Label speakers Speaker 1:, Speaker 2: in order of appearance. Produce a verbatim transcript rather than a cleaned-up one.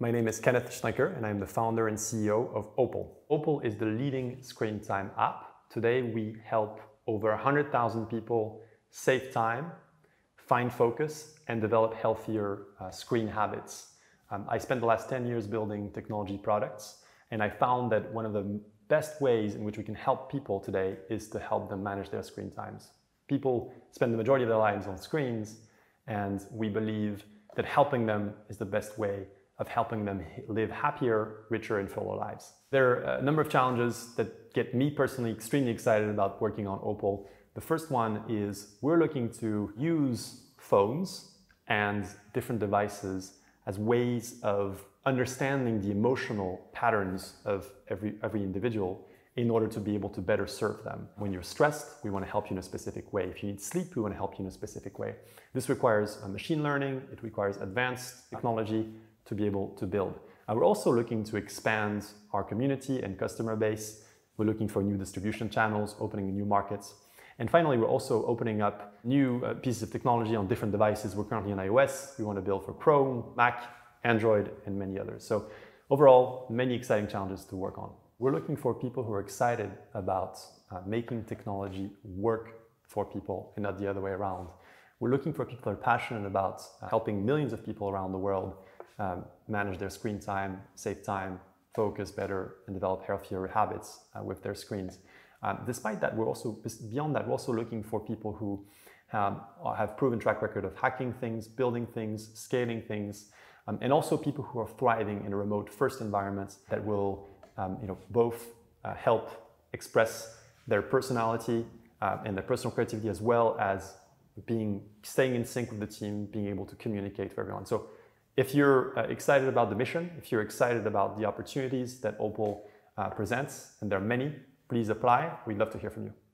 Speaker 1: My name is Kenneth Schnecker and I'm the founder and C E O of Opal. Opal is the leading screen time app. Today we help over one hundred thousand people save time, find focus, and develop healthier uh, screen habits. Um, I spent the last ten years building technology products, and I found that one of the best ways in which we can help people today is to help them manage their screen times. People spend the majority of their lives on screens, and we believe that helping them is the best way of helping them live happier, richer, and fuller lives. There are a number of challenges that get me personally extremely excited about working on Opal. The first one is we're looking to use phones and different devices as ways of understanding the emotional patterns of every, every individual in order to be able to better serve them. When you're stressed, we want to help you in a specific way. If you need sleep, we want to help you in a specific way. This requires uh, machine learning, it requires advanced technology to be able to build. Uh, we're also looking to expand our community and customer base. We're looking for new distribution channels, opening new markets. And finally, we're also opening up new uh, pieces of technology on different devices. We're currently on iOS. We want to build for Chrome, Mac, Android, and many others. So overall, many exciting challenges to work on. We're looking for people who are excited about uh, making technology work for people and not the other way around. We're looking for people who are passionate about uh, helping millions of people around the world um, manage their screen time, save time, focus better, and develop healthier habits uh, with their screens. Um, despite that, we're also, beyond that, we're also looking for people who um, have proven track record of hacking things, building things, scaling things, um, and also people who are thriving in a remote first environment that will um, you know, both uh, help express their personality uh, and their personal creativity, as well as being, staying in sync with the team, being able to communicate with everyone. So if you're uh, excited about the mission, if you're excited about the opportunities that Opal uh, presents, and there are many, please apply. We'd love to hear from you.